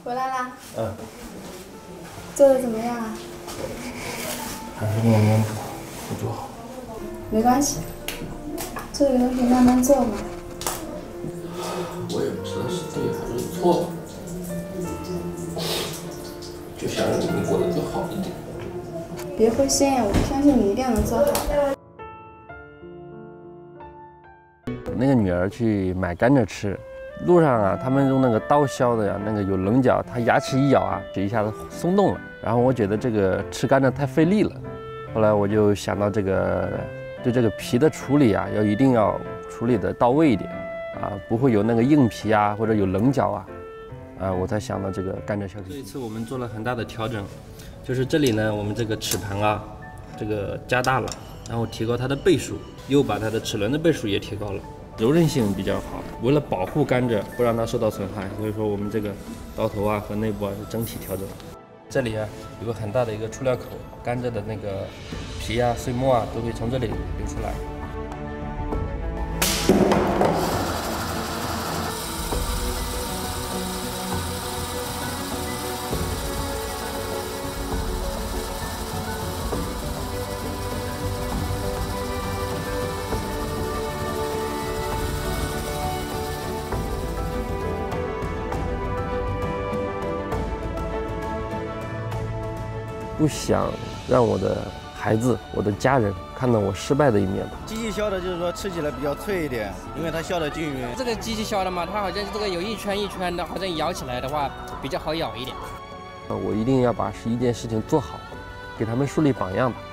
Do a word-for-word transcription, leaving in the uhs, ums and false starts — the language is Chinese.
回来啦。 嗯。 做的怎么样啊？ 还是黏黏的，不做好。 没关系，这个东西慢慢做嘛。 我也不知道是对还是错，就想让你们过得更好一点。 别灰心，我相信你一定能做好的。 那个女儿去买甘蔗吃，路上啊，他们用那个刀削的呀，那个有棱角，她牙齿一咬啊，就一下子松动了。然后我觉得这个吃甘蔗太费力了，后来我就想到这个对这个皮的处理啊，要一定要处理的到位一点啊，不会有那个硬皮啊，或者有棱角啊，啊，我才想到这个甘蔗削皮。这一次我们做了很大的调整，就是这里呢，我们这个齿盘啊，这个加大了，然后提高它的倍数，又把它的齿轮的倍数也提高了。柔韧性比较好，为了保护甘蔗不让它受到损害，所以说我们这个刀头啊和内部啊是整体调整。这里啊有个很大的一个出料口，甘蔗的那个皮啊碎末啊都会从这里流出来。不想让我的孩子、我的家人看到我失败的一面吧。 机器削的就是说吃起来比较脆一点，因为它削的均匀。 这个机器削的嘛，它好像这个有一圈一圈的，好像咬起来的话比较好咬一点。 我一定要把一件事情做好，给他们树立榜样吧。